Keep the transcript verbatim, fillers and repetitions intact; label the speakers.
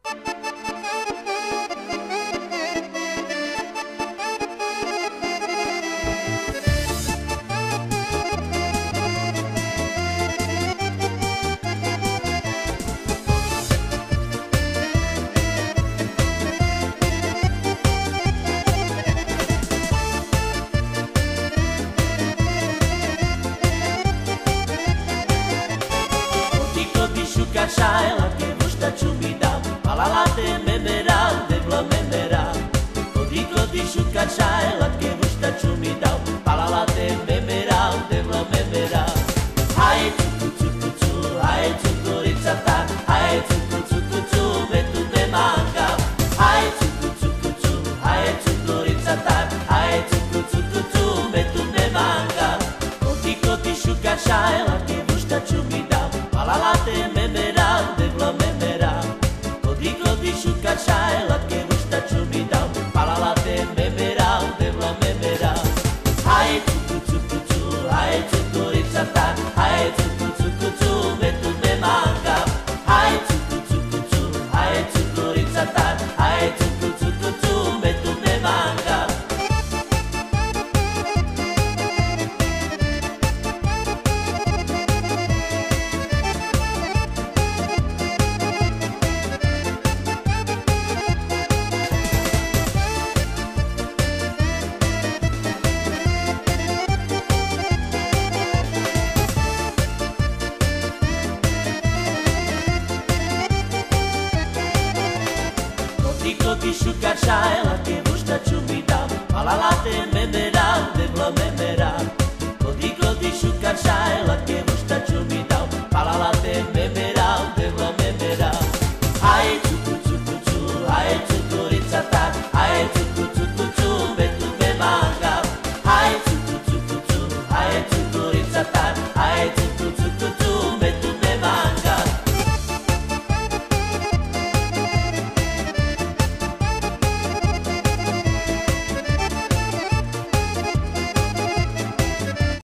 Speaker 1: Shai la ke vushta chumida palala te memera de vla memera kodi kodi shuka shai la ke vushta chumida palala te memera de vla memera hai tu tu tu tu hai tu koritsata hai tu tu tu tu metu de manga hai tu tu tu tu hai tu koritsata hai tu tu tu tu metu de manga kodi kodi shuka shai la ke vushta chumida palala te memera Shai la ke vushta chumida palala te memera de vla memera hai tu tu tu tu hai tu koritsata hai tu tu tu tu metu de manga hai tu tu tu tu hai tu koritsata hai tu tu tu tu metu de manga Kodi shuka shai la ke vushta chumida palala te memera